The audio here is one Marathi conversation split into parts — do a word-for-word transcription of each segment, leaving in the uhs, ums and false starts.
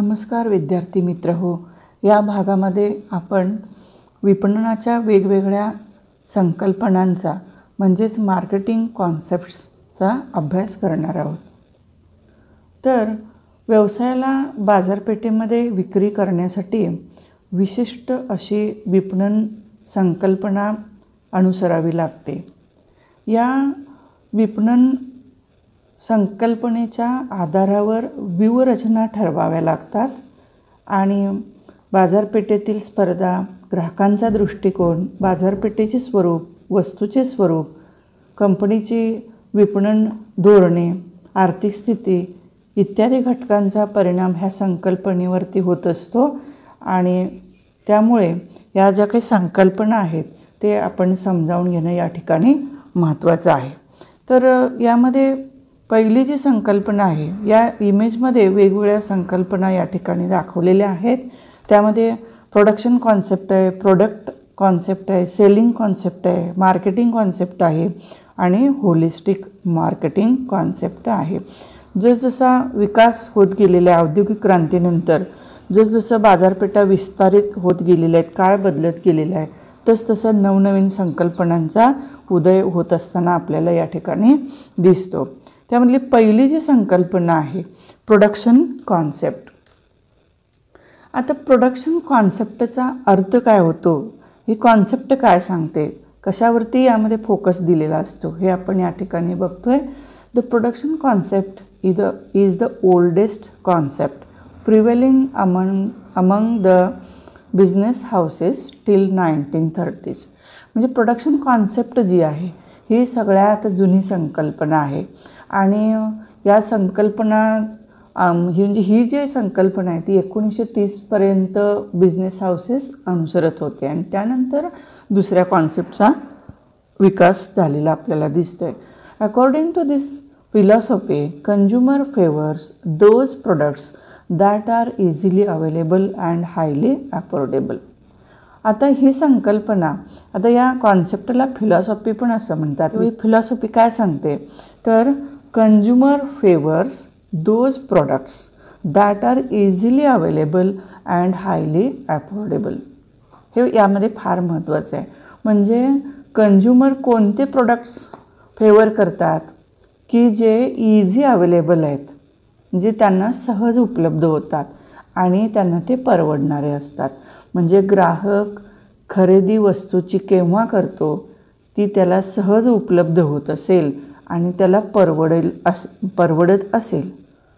नमस्कार विद्यार्थी मित्र हो. या भागामध्ये आपण विपणनाच्या वेगवेगळ्या संकल्पनांचा म्हणजेच मार्केटिंग कॉन्सेप्ट्सचा अभ्यास करणार आहोत. तर व्यवसायाला बाजारपेठेमध्ये विक्री करण्यासाठी विशिष्ट अशी विपणन संकल्पना अनुसरावी लागते. या विपणन संकल्पनेच्या आधारावर व्यूहरचना ठरवाव्या लागतात आणि बाजारपेठेतील स्पर्धा, ग्राहकांचा दृष्टिकोन, बाजारपेठेचे स्वरूप, वस्तूचे स्वरूप, कंपनीची विपणन धोरणे, आर्थिक स्थिती इत्यादी घटकांचा परिणाम ह्या संकल्पनेवरती होत असतो आणि त्यामुळे या ज्या काही संकल्पना आहेत ते आपण समजावून घेणं या ठिकाणी महत्त्वाचं आहे. तर यामध्ये पहिली जी संकल्पना आहे, या इमेजमध्ये वेगवेगळ्या संकल्पना या ठिकाणी दाखवलेल्या आहेत. त्यामध्ये प्रोडक्शन कॉन्सेप्ट आहे, प्रोडक्ट कॉन्सेप्ट आहे, सेलिंग कॉन्सेप्ट आहे, मार्केटिंग कॉन्सेप्ट आहे आणि होलिस्टिक मार्केटिंग कॉन्सेप्ट आहे. जसजसा विकास होत गेलेल्या औद्योगिक क्रांतीनंतर जसजसं बाजारपेठा विस्तारित होत गेलेल्या आहेत, काळ बदलत गेलेला आहे, तसतसं नवनवीन संकल्पनांचा उदय होत असताना आपल्याला या ठिकाणी दिसतो. त्यामधली पहिली जी संकल्पना आहे प्रोडक्शन कॉन्सेप्ट. आता प्रोडक्शन कॉन्सेप्टचा अर्थ काय होतो, ही कॉन्सेप्ट काय सांगते, कशावरती यामध्ये फोकस दिलेला असतो हे आपण या ठिकाणी बघतोय. The production concept is the is the oldest concept prevailing among among the business houses till nineteen thirties. म्हणजे प्रोडक्शन कॉन्सेप्ट जी आहे ही सगळ्यात जुनी संकल्पना आहे आणि या संकल्पना ही म्हणजे ही जी संकल्पना आहे ती एकोणीसशे तीसपर्यंत बिझनेस हाऊसेस अनुसरत होते आणि त्यानंतर दुसऱ्या कॉन्सेप्टचा विकास झालेला आपल्याला दिसतो आहे. According to this philosophy consumer favours those products that are easily available and highly affordable. आता ही संकल्पना, आता या कॉन्सेप्टला फिलॉसॉफी पण असं म्हणतात. ही फिलॉसॉफी काय सांगते तर consumer favours those products that are easily available and highly affordable. हे यामध्ये फार महत्त्वाचं आहे. म्हणजे कंझ्युमर कोणते प्रोडक्ट्स फेवर करतात की जे इझी अवेलेबल आहेत, म्हणजे त्यांना सहज उपलब्ध होतात आणि त्यांना ते परवडणारे असतात. म्हणजे ग्राहक खरेदी वस्तूची केव्हा करतो ती त्याला सहज उपलब्ध होत असेल आणि त्याला परवडेल अस परवडत असेल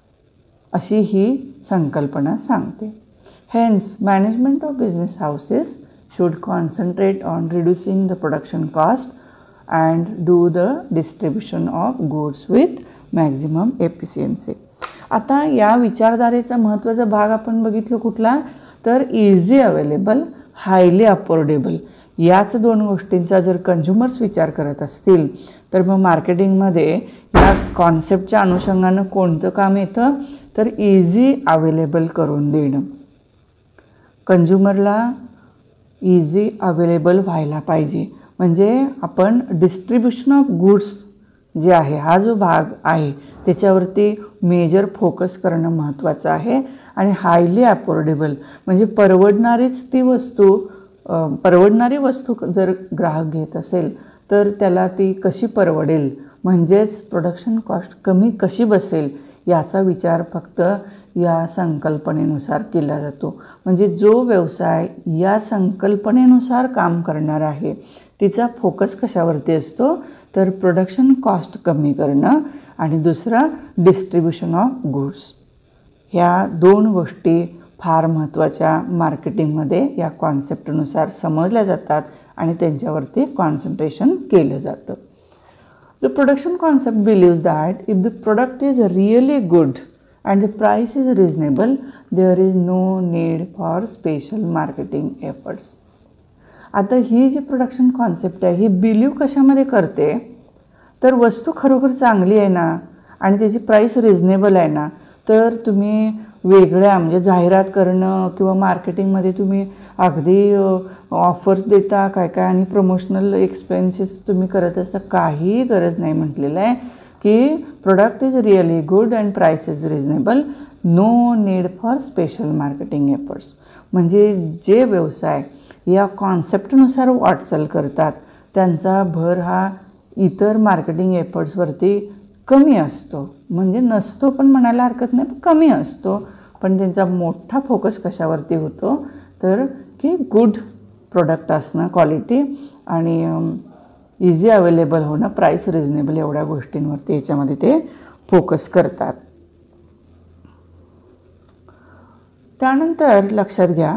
अशी ही संकल्पना सांगते. Hence management of business houses should concentrate on reducing the production cost and do the distribution of goods with maximum efficiency. आता या विचारधारेचा महत्त्वाचा भाग आपण बघितलं कुठला तर इझी अवेलेबल, हायली अफोर्डेबल. याच दोन गोष्टींचा जर कंझ्युमर्स विचार करत असतील तर मग मार्केटिंगमध्ये या कॉन्सेप्टच्या अनुषंगानं कोणतं काम येतं तर इझी अवेलेबल करून देणं. कंझ्युमरला इझी अवेलेबल व्हायला पाहिजे. म्हणजे आपण डिस्ट्रीब्युशन ऑफ गुड्स जे आहे हा जो भाग आहे त्याच्यावरती मेजर फोकस करणं महत्त्वाचं आहे. आणि हायली अफोर्डेबल म्हणजे परवडणारीच ती वस्तू, परवडणारी वस्तू जर ग्राहक घेत असेल तर त्याला ती कशी परवडेल, म्हणजेच प्रोडक्शन कॉस्ट कमी कशी बसेल याचा विचार फक्त या संकल्पनेनुसार केला जातो. म्हणजे जो व्यवसाय या संकल्पनेनुसार काम करणार आहे तिचा फोकस कशावरती असतो तर प्रोडक्शन कॉस्ट कमी करणं आणि दुसरा डिस्ट्रीब्युशन ऑफ गुड्स. ह्या दोन गोष्टी फार महत्त्वाच्या मार्केटिंगमध्ये या कॉन्सेप्टनुसार समजल्या जातात आणि त्यांच्यावरती कॉन्सन्ट्रेशन केलं जातं. The production concept believes that if the product is really good and the price is reasonable there is no need for special marketing efforts. आता ही जी प्रोडक्शन कॉन्सेप्ट आहे ही बिलीव कशामध्ये करते तर वस्तू खरोखर चांगली आहे ना आणि त्याची प्राईस रिजनेबल आहे ना तर तुम्ही वेगळ्या म्हणजे जाहिरात करणं किंवा मार्केटिंगमध्ये तुम्ही अगदी ऑफर्स देता काय काय आणि प्रमोशनल एक्सपेन्सेस तुम्ही करत असता, काही गरज नाही. म्हटलेलं आहे की product is really good and price is reasonable no need for special marketing efforts. म्हणजे जे व्यवसाय या कॉन्सेप्टनुसार वाटचाल करतात त्यांचा भर हा इतर मार्केटिंग एफर्ट्सवरती कमी असतो. म्हणजे नसतो पण म्हणायला हरकत नाही, पण कमी असतो. पण त्यांचा मोठा फोकस कशावरती होतो तर की गुड प्रोडक्ट असणं, क्वालिटी आणि इझी अवेलेबल होणं, प्राईस रिजनेबल एवढ्या गोष्टींवरती याच्यामध्ये ते फोकस करतात. त्यानंतर लक्षात घ्या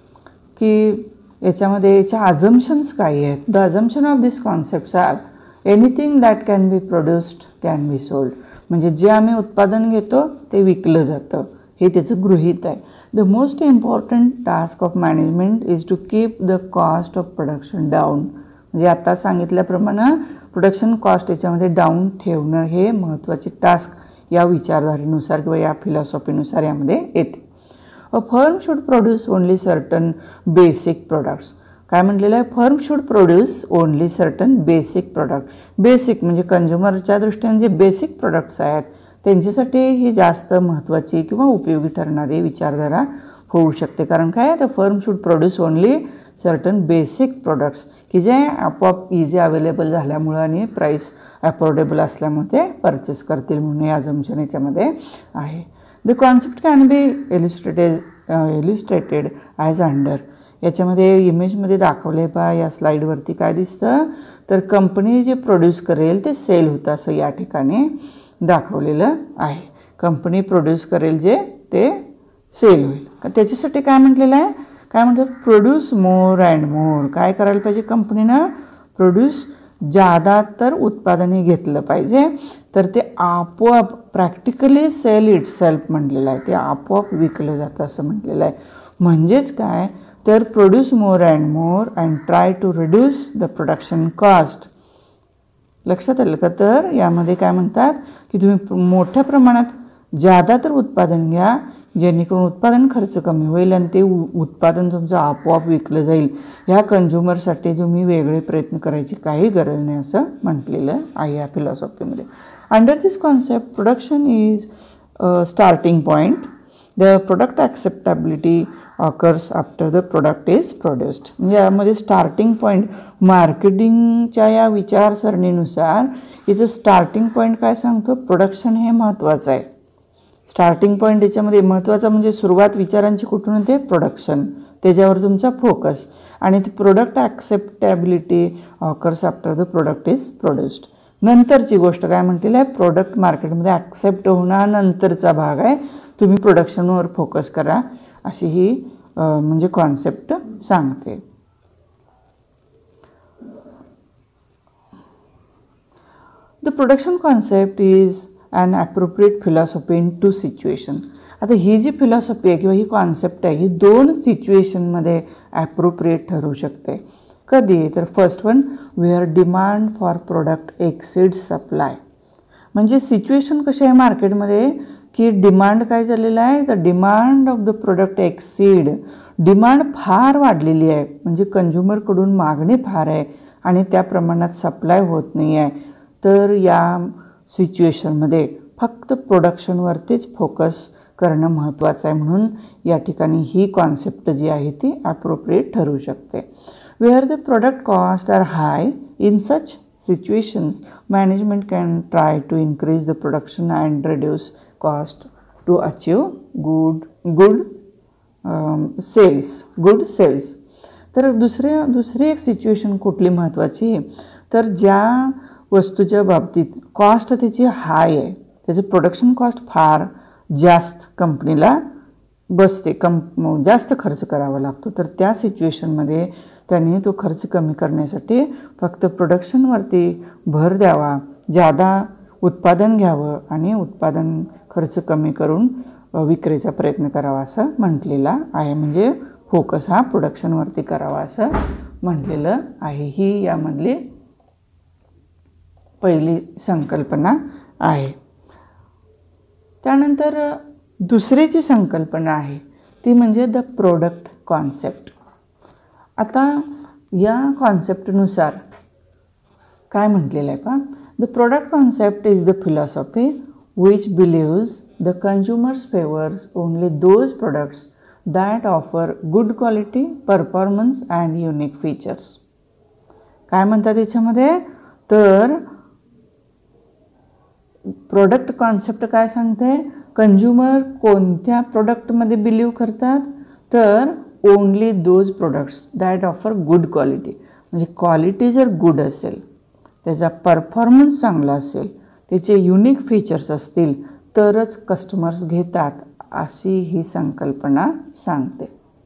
की याच्यामध्ये याच्या अझम्पशन्स काय आहेत. The assumption of this concepts are anything that can be produced can be sold. म्हणजे जे आम्ही उत्पादन घेतो ते विकलं जातं हे त्याचं गृहीत आहे. The most important task of management is to keep the cost of production down. म्हणजे आता सांगितल्याप्रमाणे प्रोडक्शन कॉस्ट याच्यामध्ये डाऊन ठेवणं हे महत्त्वाचे टास्क या विचारधारेनुसार किंवा या फिलॉसॉफीनुसार यामध्ये येते. A firm should produce only certain basic products. काय म्हटलेलं आहे, firm should produce only certain basic product. Basic म्हणजे कंझ्युमरच्या दृष्टीने जे बेसिक प्रोडक्ट्स आहेत त्यांच्यासाठी ही जास्त महत्त्वाची किंवा उपयोगी ठरणारी विचारधारा होऊ शकते. कारण काय, the firm should produce only certain basic products की जे आपोआप इझी अवेलेबल झाल्यामुळं आणि प्राईस अफोर्डेबल असल्यामुळे ते परचेस करतील म्हणून हे अझम्पशन याच्यामध्ये आहे. The concept can be illustrated illustrated as under. याच्यामध्ये इमेजमध्ये दाखवले पहा या स्लाईडवरती काय दिसतं तर कंपनी जे प्रोड्यूस करेल ते सेल होतं असं या ठिकाणी दाखवलेलं आहे. कंपनी प्रोड्यूस करेल जे ते सेल होईल. त्याच्यासाठी काय म्हटलेलं आहे, काय म्हणतात, प्रोड्यूस मोर अँड मोर. काय करायला पाहिजे कंपनीनं, प्रोड्यूस जादा तर उत्पादने घेतलं पाहिजे तर ते आपोआप प्रॅक्टिकली सेल इट सेल्फ म्हटलेलं आहे, ते आपोआप विकलं जातं असं म्हटलेलं आहे. म्हणजेच काय तर produce more and more and try to reduce the production cost. लक्षात आलं का. तर यामध्ये काय म्हणतात की तुम्ही मोठ्या प्रमाणात जादा तर उत्पादन घ्या जेणेकरून उत्पादन खर्च कमी होईल आणि ते उत्पादन तुमचं आपोआप विकलं जाईल. ह्या कंझ्युमरसाठी तुम्ही वेगळे प्रयत्न करायची काही गरज नाही असं म्हटलेलं आहे या फिलॉसॉफीमध्ये. Under this concept production is starting point. The product acceptability occurs after the product is produced. म्हणजे यामध्ये स्टार्टिंग पॉईंट मार्केटिंगच्या या विचारसरणीनुसार इथं स्टार्टिंग पॉईंट काय सांगतो, प्रोडक्शन हे महत्त्वाचं आहे. स्टार्टिंग पॉईंट याच्यामध्ये महत्त्वाचा म्हणजे सुरुवात विचारांची कुठून होते, प्रोडक्शन, त्याच्यावर तुमचा फोकस. आणि ती product acceptability occurs after the product is produced. नंतरची गोष्ट काय म्हटलेलं आहे, प्रोडक्ट मार्केटमध्ये ॲक्सेप्ट होणं हा नंतरचा भाग आहे, तुम्ही प्रोडक्शनवर फोकस करा अशी ही म्हणजे कॉन्सेप्ट सांगते. The production concept is an appropriate philosophy in two situation. आता ही जी फिलॉसॉफी आहे किंवा ही कॉन्सेप्ट आहे ही दोन सिच्युएशनमध्ये ॲप्रोप्रिएट ठरू शकते. कधी तर first one where demand for product exceed supply. म्हणजे सिच्युएशन कशी आहे मार्केटमध्ये की डिमांड काय झालेलं आहे, the demand of the product exceed. Demand फार वाढलेली आहे म्हणजे कंझ्युमरकडून मागणी फार आहे आणि त्या प्रमाणात सप्लाय होत नाही आहे. तर या सिच्युएशनमध्ये फक्त प्रोडक्शनवरतीच फोकस करणं महत्त्वाचं आहे. म्हणून या ठिकाणी ही कॉन्सेप्ट जी आहे ती ॲप्रोप्रिएट ठरू शकते. Where the product cost are high in such situations management can try to increase the production and reduce cost to achieve good good sales good sales. तर दुसरे दुसरी एक सिच्युएशन कुठली महत्त्वाची तर ज्या वस्तूच्या बाबतीत कॉस्ट त्याची हाय आहे, त्याचं प्रोडक्शन कॉस्ट फार जास्त कंपनीला बसते, कंप जास्त खर्च करावा लागतो. तर त्या सिच्युएशनमध्ये त्यांनी तो खर्च कमी करण्यासाठी फक्त प्रोडक्शनवरती भर द्यावा, जादा उत्पादन घ्यावं आणि उत्पादन खर्च कमी करून विक्रीचा प्रयत्न करावा असं म्हटलेलं आहे. म्हणजे फोकस हा प्रोडक्शनवरती करावा असं म्हटलेलं आहे. ही यामधली पहिली संकल्पना आहे. त्यानंतर दुसरी जी संकल्पना आहे ती म्हणजे द प्रोडक्ट कॉन्सेप्ट. आता या कॉन्सेप्टनुसार काय म्हटलेलं आहे पहा, the product concept is the philosophy which believes the consumers favours only those products that offer good quality, performance and unique features. काय म्हणतात याच्यामध्ये, तर प्रोडक्ट कॉन्सेप्ट काय सांगते, कंझ्युमर कोणत्या प्रोडक्टमध्ये बिलीव्ह करतात, तर only those products that offer good quality. म्हणजे क्वालिटी जर गुड असेल, त्याचा परफॉर्मन्स चांगला असेल, त्याचे युनिक फीचर्स असतील तरच कस्टमर्स घेतात, अशी ही संकल्पना सांगते.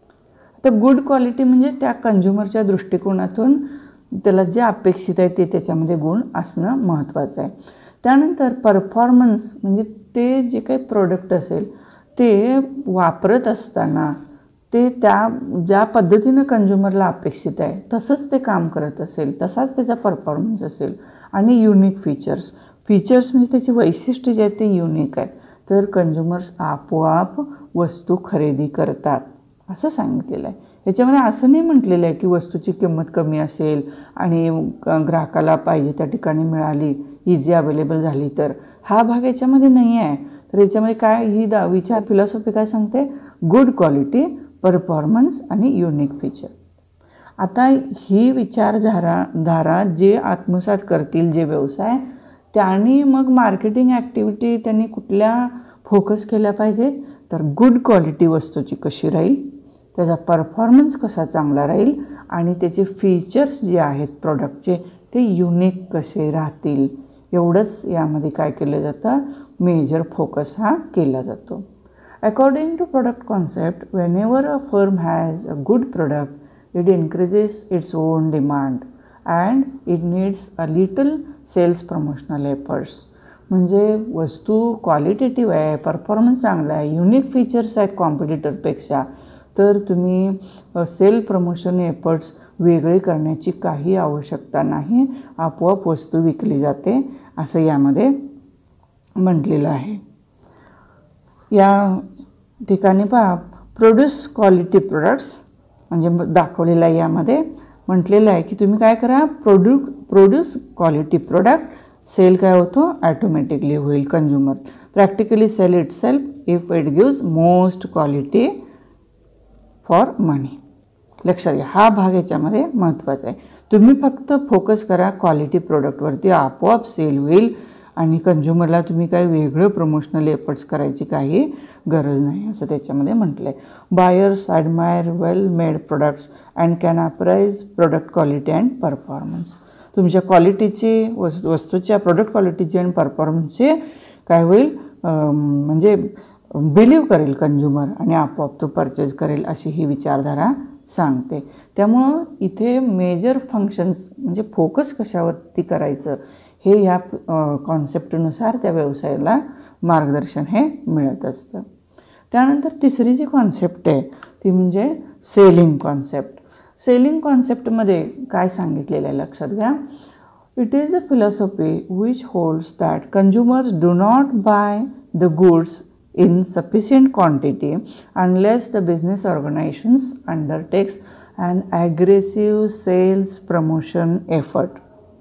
तर गुड क्वालिटी म्हणजे त्या कंझ्युमरच्या दृष्टिकोनातून त्याला जे अपेक्षित आहे ते त्याच्यामध्ये गुण असणं महत्त्वाचं आहे. त्यानंतर परफॉर्मन्स म्हणजे ते जे काही प्रोडक्ट असेल ते वापरत असताना ते त्या ज्या पद्धतीनं कंझ्युमरला अपेक्षित आहे तसंच ते काम करत असेल, तसाच त्याचा परफॉर्मन्स असेल. आणि युनिक फीचर्स, फीचर्स म्हणजे त्याची वैशिष्ट्य जे आहेत ते युनिक आहेत, तर कंझ्युमर्स आपोआप वस्तू खरेदी करतात असं सांगितलेलं आहे. याच्यामध्ये असं नाही म्हटलेलं आहे की वस्तूची किंमत कमी असेल आणि ग्राहकाला पाहिजे त्या ठिकाणी मिळाली, इझी अवेलेबल झाली तर, हा भाग याच्यामध्ये नाही आहे. तर याच्यामध्ये काय ही दा विचार फिलॉसॉफी काय सांगते, गुड क्वालिटी, परफॉर्मन्स आणि युनिक फीचर. आता ही विचारधारा धारा जे आत्मसात करतील जे व्यवसाय, त्यांनी मग मार्केटिंग ॲक्टिव्हिटी त्यांनी कुठल्या फोकस केल्या पाहिजे, तर गुड क्वालिटी वस्तूची कशी राहील, त्याचा परफॉर्मन्स कसा चांगला राहील आणि त्याचे फीचर्स जे आहेत प्रोडक्टचे ते युनिक कसे राहतील, एवढंच यामध्ये काय केलं जातं, मेजर फोकस हा केला जातो. According to product concept, whenever a firm has a good product, it increases its own demand and it needs a little sales promotional efforts. म्हणजे वस्तू क्वालिटेटिव्ह आहे, परफॉर्मन्स चांगला आहे, युनिक फीचर्स आहेत कॉम्पिटिटरपेक्षा, तर तुम्ही सेल प्रमोशन एफर्ट्स वेगळे करण्याची काही आवश्यकता नाही, आपोआप वस्तू विकली जाते असं यामध्ये म्हटलेलं आहे. या ठिकाणी पहा, प्रोड्यूस क्वालिटी प्रोडक्ट्स म्हणजे दाखवलेलं आहे, यामध्ये म्हटलेलं आहे की तुम्ही काय करा, produce produce quality product, sale काय होतो ॲटोमॅटिकली होईल, consumer practically sell itself if it gives most quality for money. लक्षात घ्या, हा भाग याच्यामध्ये महत्त्वाचा आहे. तुम्ही फक्त फोकस करा क्वालिटी प्रोडक्टवरती, आपोआप सेल होईल आणि कंझ्युमरला तुम्ही काय वेगळं प्रमोशनल एफर्ट्स करायची काही गरज नाही असं त्याच्यामध्ये म्हटलं आहे. Buyers admire well made products and can appraise product quality and performance. तुमच्या क्वालिटीची वस्तू वस्तूच्या प्रोडक्ट क्वालिटीची आणि परफॉर्मन्सचे काय होईल, म्हणजे बिलीव्ह करेल कंझ्युमर आणि आपोआप तो परचेज करेल, अशी ही विचारधारा सांगते. त्यामुळं इथे मेजर फंक्शन्स म्हणजे फोकस कशावरती करायचं हे या कॉन्सेप्टनुसार त्या व्यवसायाला मार्गदर्शन हे मिळत असतं. त्यानंतर तिसरी जी कॉन्सेप्ट आहे ती म्हणजे सेलिंग कॉन्सेप्ट. सेलिंग कॉन्सेप्टमध्ये काय सांगितलेलं आहे लक्षात घ्या, it is the philosophy which holds that consumers do not buy the goods in sufficient quantity unless the business organizations undertakes an aggressive sales promotion effort.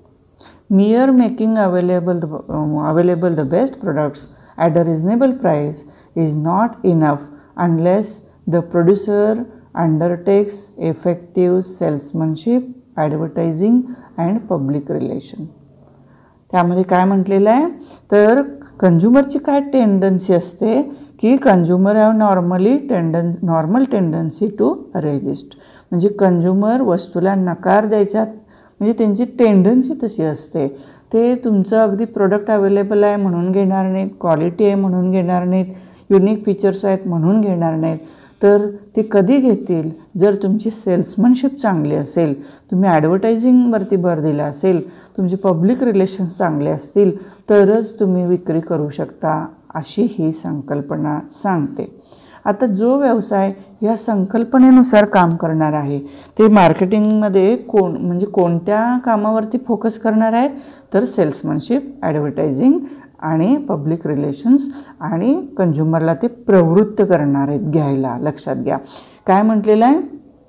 Mere making available the, um, available the best products at a reasonable price is not enough unless the producer undertakes effective salesmanship, advertising and public relation. त्यामध्ये काय म्हटलेलं आहे, तर कंझ्युमरची काय टेंडन्सी असते की consumer have normally tendon normal tendency to resist. म्हणजे कंझ्युमर वस्तूला नकार द्यायच्यात, म्हणजे त्यांची टेंडन्सी तशी असते. ते तुमचं अगदी प्रोडक्ट अवेलेबल आहे म्हणून घेणार नाहीत, क्वालिटी आहे म्हणून घेणार नाहीत, युनिक फीचर्स आहेत म्हणून घेणार नाहीत, तर ते कधी घेतील जर तुमची सेल्समनशिप चांगली असेल, तुम्ही ॲडव्हर्टायझिंगवरती भर दिला असेल, तुमचे पब्लिक रिलेशन्स चांगले असतील तरच तुम्ही विक्री करू शकता, अशी ही संकल्पना सांगते. आता जो व्यवसाय या संकल्पनेनुसार काम करणार आहे ते मार्केटिंगमध्ये कोण म्हणजे कोणत्या कामावरती फोकस करणार आहेत, तर सेल्समनशिप, ॲडव्हर्टायझिंग आणि पब्लिक रिलेशन्स आणि कंझ्युमरला ते प्रवृत्त करणार आहेत घ्यायला. लक्षात घ्या काय म्हटलेलं आहे,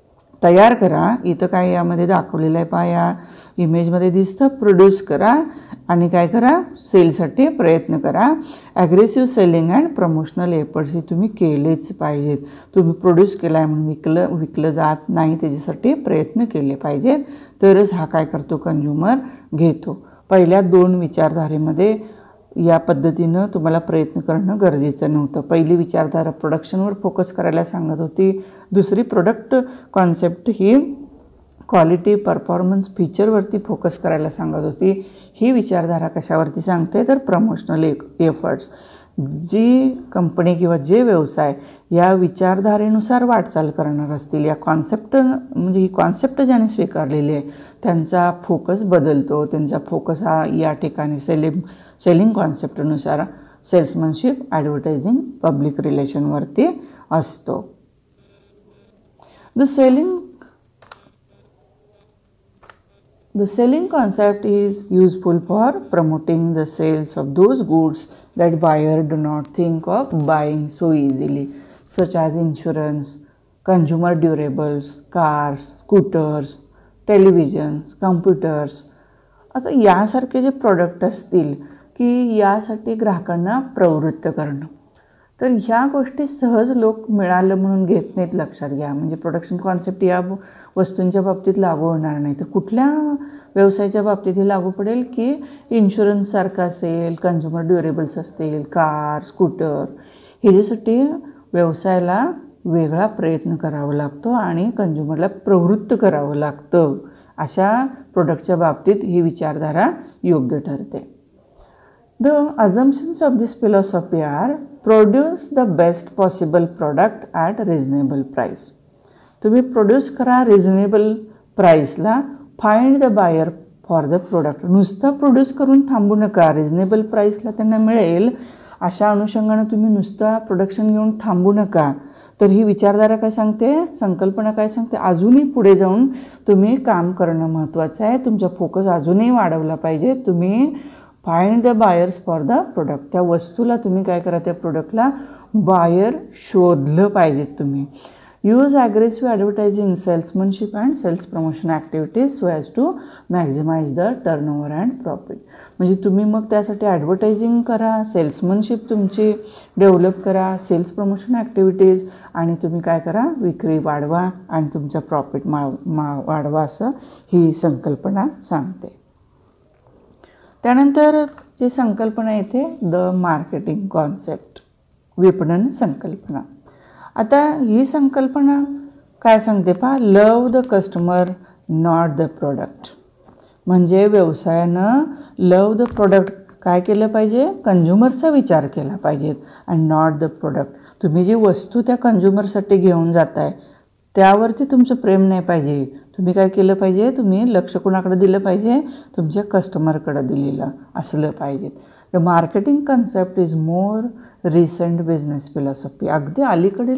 तयार करा. इथं काय यामध्ये दाखवलेलं आहे पहा, या इमेजमध्ये दिसतं. प्रोड्यूस करा आणि काय करा, सेलसाठी प्रयत्न करा. Aggressive selling and promotional efforts हे तुम्ही केलेच पाहिजेत. तुम्ही प्रोड्यूस केला आहे म्हणून विकलं विकलं जात नाही, त्याच्यासाठी प्रयत्न केले पाहिजेत. तरच हा काय करतो, कंझ्युमर घेतो. पहिल्या दोन विचारधारेमध्ये या पद्धतीनं तुम्हाला प्रयत्न करणं गरजेचं नव्हतं. पहिली विचारधारा प्रोडक्शनवर फोकस करायला सांगत होती. दुसरी प्रोडक्ट कॉन्सेप्ट ही क्वालिटी परफॉर्मन्स फीचरवरती फोकस करायला सांगत होती. ही विचारधारा कशावरती सांगते तर प्रमोशनल एफर्ट्स. जी कंपनी किंवा जे व्यवसाय या विचारधारेनुसार वाटचाल करणार असतील, या कॉन्सेप्ट म्हणजे ही कॉन्सेप्ट ज्याने स्वीकारलेली आहे त्यांचा फोकस बदलतो. त्यांचा फोकस हा या ठिकाणी सेलिंग सेलिंग कॉन्सेप्टनुसार सेल्समनशिप, ॲडव्हर्टायझिंग, पब्लिक रिलेशनवरती असतो. The selling The selling concept is useful for promoting the sales of those goods that buyers do not think of buying so easily, such as insurance, consumer durables, cars, scooters, televisions, computers. आता यासारखे जे प्रोडक्ट असतील की यासाठी ग्राहकांना प्रवृत्त करणं, तर ह्या गोष्टी सहज लोक मिळालं म्हणून घेत नाहीत. लक्षात घ्या. म्हणजे प्रोडक्शन कॉन्सेप्ट या वस्तूंच्या बाबतीत लागू होणार नाही. तर कुठल्या व्यवसायाच्या बाबतीत हे लागू पडेल की इन्शुरन्ससारखं असेल, कन्झ्युमर ड्युरेबल्स असतील, कार, स्कूटर. ह्याच्यासाठी व्यवसायाला वेगळा प्रयत्न करावा लागतो आणि कंझ्युमरला प्रवृत्त करावं लागतं. अशा प्रोडक्टच्या बाबतीत ही विचारधारा योग्य ठरते. The assumptions of this philosophy are produce the best possible product at reasonable price. तुम्ही प्रोड्यूस करा रिझनेबल प्राईसला. Find the buyer for the product. नुसतं प्रोड्यूस करून थांबू नका. रिझनेबल प्राईसला त्यांना मिळेल अशा अनुषंगानं तुम्ही नुसतं प्रोडक्शन घेऊन थांबू नका. तर ही विचारधारा काय सांगते, संकल्पना काय सांगते, अजूनही पुढे जाऊन तुम्ही काम करणं महत्त्वाचं आहे. तुमचा फोकस अजूनही वाढवला पाहिजे. तुम्ही find the buyers for the product. त्या वस्तूला तुम्ही काय करा, त्या प्रोडक्टला बायर शोधलं पाहिजेत तुम्ही. Use aggressive advertising, salesmanship and sales promotion activities so as to maximise the turnover and profit. म्हणजे तुम्ही मग त्यासाठी ॲडव्हर्टायझिंग करा, सेल्समनशिप तुमची डेव्हलप करा, सेल्स प्रमोशन ॲक्टिव्हिटीज, आणि तुम्ही काय करा, विक्री वाढवा आणि तुमचा प्रॉफिट मा मा वाढवा असं ही संकल्पना सांगते. त्यानंतर जी संकल्पना येते द मार्केटिंग कॉन्सेप्ट, विपणन संकल्पना. आता ही संकल्पना काय सांगते पहा, love the customer not the product. म्हणजे व्यवसायानं लव द प्रोडक्ट काय केलं पाहिजे, कंझ्युमरचा विचार केला पाहिजेत आणि नॉट द प्रोडक्ट. तुम्ही जी वस्तू त्या कंझ्युमरसाठी घेऊन जाताय त्यावरती तुमचं प्रेम नाही पाहिजे. तुम्ही काय केलं पाहिजे, तुम्ही लक्ष कोणाकडे दिलं पाहिजे, तुमच्या कस्टमरकडे दिलेलं असलं पाहिजे. The marketing concept is more recent business philosophy. अगदी अलीकडील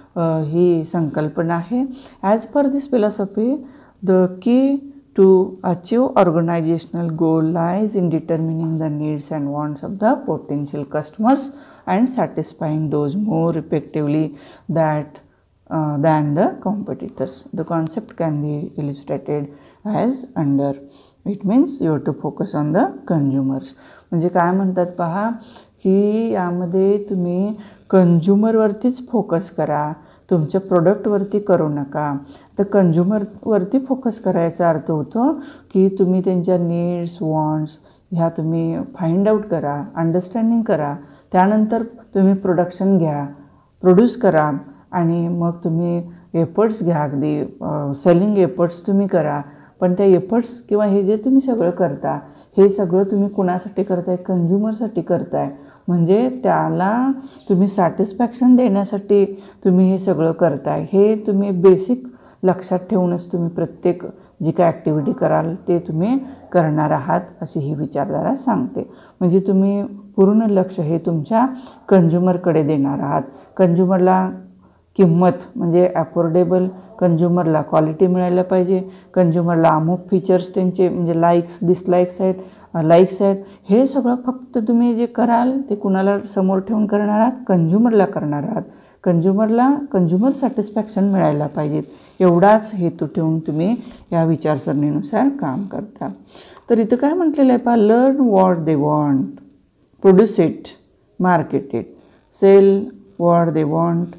ही संकल्पना आहे. As per this philosophy the key to achieve organisational goal lies in determining the needs and wants of the potential customers and satisfying those more effectively that Uh, than the competitors. The concept can be illustrated as under. It means you have to focus on the consumers. म्हणजे काय म्हणतात पहा की यामध्ये तुम्ही कंझ्युमरवरतीच फोकस करा, तुमच्या प्रोडक्टवरती करू नका. तर कंझ्युमरवरती फोकस करायचा अर्थ होतो की तुम्ही त्यांच्या नीड्स, वॉन्ट्स ह्या तुम्ही फाइंड आउट करा, अंडरस्टँडिंग करा. त्यानंतर तुम्ही प्रोडक्शन घ्या, प्रोड्यूस करा आणि मग तुम्ही एफर्ट्स घ्या, अगदी सेलिंग एफर्ट्स तुम्ही करा. पण त्या एफर्ट्स किंवा हे जे तुम्ही सगळं करता हे सगळं तुम्ही कुणासाठी करताय, कंझ्युमरसाठी करताय. म्हणजे त्याला तुम्ही सॅटिस्फॅक्शन देण्यासाठी तुम्ही हे सगळं करताय. हे तुम्ही बेसिक लक्षात ठेवूनच तुम्ही प्रत्येक जी काय ॲक्टिव्हिटी कराल ते तुम्ही करणार आहात अशी ही विचारधारा सांगते. म्हणजे तुम्ही पूर्ण लक्ष हे तुमच्या कंझ्युमरकडे देणार आहात. कंझ्युमरला किंमत म्हणजे ॲफोर्डेबल, कंझ्युमरला क्वालिटी मिळायला पाहिजे, कंझ्युमरला अमुक फीचर्स त्यांचे म्हणजे लाईक्स डिसलाईक्स आहेत, लाईक्स आहेत. हे सगळं फक्त तुम्ही जे कराल ते कुणाला समोर ठेवून करणार आहात, कंझ्युमरला करणार आहात. कंझ्युमरला कंझ्युमर सॅटिस्फॅक्शन मिळायला पाहिजेत एवढाच हेतू ठेवून तुम्ही या विचारसरणीनुसार काम करता. तर इथं काय म्हटलेलं आहे पहा, learn what they want, produce it, market it, sell what they want,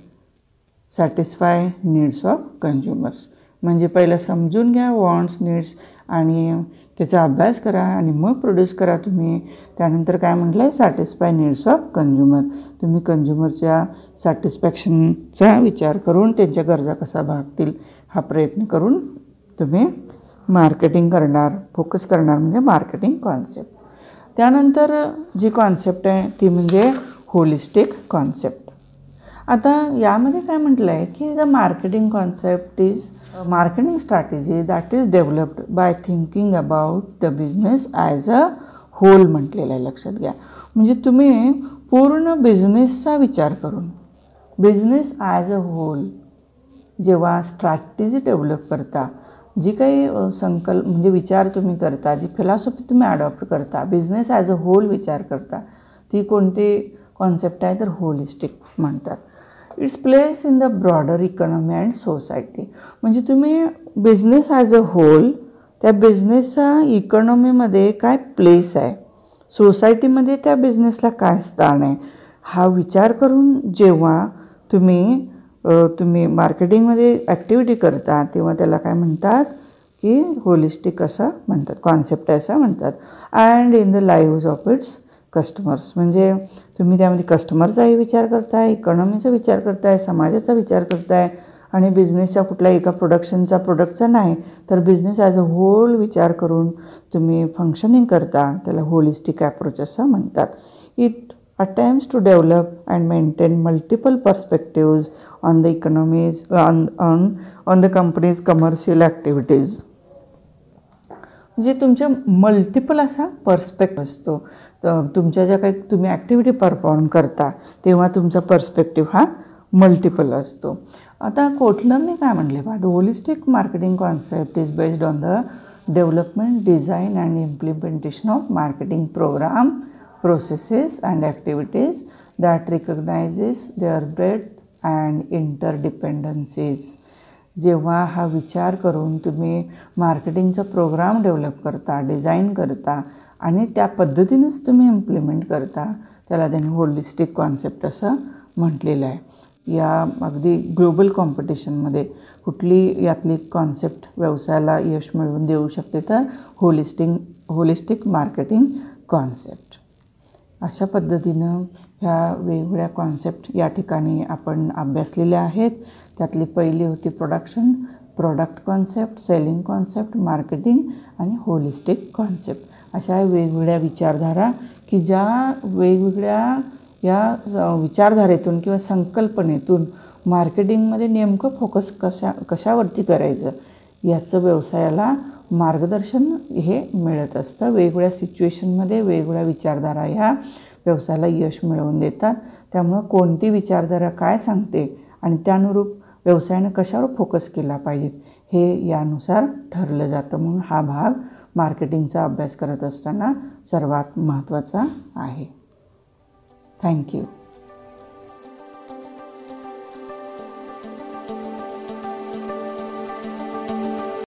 satisfy needs of consumers. म्हणजे पहिलं समजून घ्या वॉन्ट्स नीड्स आणि त्याचा अभ्यास करा आणि मग प्रोड्यूस करा तुम्ही. त्यानंतर काय म्हटलं आहे, सॅटिस्फाय नीड्स ऑफ कंझ्युमर. तुम्ही कंझ्युमरच्या सॅटिस्फॅक्शनचा विचार करून त्यांच्या गरजा कसा भागतील हा प्रयत्न करून तुम्ही मार्केटिंग करणार, फोकस करणार म्हणजे मार्केटिंग कॉन्सेप्ट. त्यानंतर जी कॉन्सेप्ट आहे ती म्हणजे होलिस्टिक कॉन्सेप्ट. आता यामध्ये काय म्हटलं आहे की the marketing concept is marketing strategy that is developed by thinking about the business as a whole म्हटलेलं आहे, लक्षात घ्या. म्हणजे तुम्ही पूर्ण बिझनेसचा विचार करून, बिझनेस ॲज अ होल जेव्हा स्ट्रॅटेजी डेव्हलप करता, जी काही संकल्प म्हणजे विचार तुम्ही करता, जी फिलॉसॉफी तुम्ही ॲडॉप्ट करता, बिझनेस ॲज अ होल विचार करता, ती कोणती कॉन्सेप्ट आहे तर होलिस्टिक म्हणतात. Its place in the broader economy and society. म्हणजे तुम्ही बिझनेस ॲज अ होल, त्या बिझनेसच्या इकॉनॉमीमध्ये काय प्लेस आहे, सोसायटीमध्ये त्या बिझनेसला काय स्थान आहे, हा विचार करून जेव्हा तुम्ही तुम्ही मार्केटिंगमध्ये ॲक्टिव्हिटी करता तेव्हा त्याला काय म्हणतात की होलिस्टिक असं म्हणतात, कॉन्सेप्ट आहे असं म्हणतात. And in the lives of its customers. म्हणजे तुम्ही त्यामध्ये कस्टमरचाही विचार करताय, इकॉनॉमीचा विचार करताय, समाजाचा विचार करताय आणि बिझनेसच्या कुठल्या एका प्रोडक्शनचा प्रोडक्टचा नाही तर बिझनेस ॲज अ होल विचार करून तुम्ही फंक्शनिंग करता, त्याला होलिस्टिक ॲप्रोच असं म्हणतात. It attempts to develop and maintain multiple perspectives on the economies on on on the company's commercial activities. म्हणजे तुमच्या मल्टिपल असा पर्स्पेक्टिव्ह असतो. तर तुमच्या ज्या काही तुम्ही ॲक्टिव्हिटी परफॉर्म करता तेव्हा तुमचा पर्स्पेक्टिव्ह हा मल्टिपल असतो. आता कोटलरने काय म्हणले बा, the holistic marketing concept is based on the development, design and implementation of marketing program, processes and activities that recognizes their breadth and interdependencies. जेव्हा हा विचार करून तुम्ही मार्केटिंगचा प्रोग्राम डेव्हलप करता, डिझाईन करता आणि त्या पद्धतीनेच तुम्ही इम्प्लिमेंट करता, त्याला त्यांनी होलिस्टिक कॉन्सेप्ट असं म्हटलेलं आहे. या अगदी ग्लोबल कॉम्पिटिशनमध्ये कुठली यातली कॉन्सेप्ट व्यवसायाला यश मिळवून देऊ शकते तर होलिस्टिक होलिस्टिक मार्केटिंग कॉन्सेप्ट. अशा पद्धतीनं ह्या वेगवेगळ्या कॉन्सेप्ट या ठिकाणी आपण अभ्यासलेल्या आहेत. त्यातली पहिली होती production, product concept, selling concept, marketing आणि होलिस्टिक कॉन्सेप्ट. अशा वेगवेगळ्या विचारधारा की ज्या वेगवेगळ्या या विचारधारेतून किंवा संकल्पनेतून मार्केटिंगमध्ये नेमकं फोकस कशा कशावरती करायचं याचं व्यवसायाला मार्गदर्शन हे मिळत असतं. वेगवेगळ्या सिच्युएशनमध्ये वेगवेगळ्या विचारधारा ह्या व्यवसायाला यश मिळवून देतात. त्यामुळं कोणती विचारधारा काय सांगते आणि त्यानुरूप व्यवसायानं कशावर फोकस केला पाहिजे हे यानुसार ठरलं जातं. म्हणून हा भाग मार्केटिंगचा अभ्यास करत असताना सर्वात महत्त्वाचा आहे. थँक्यू.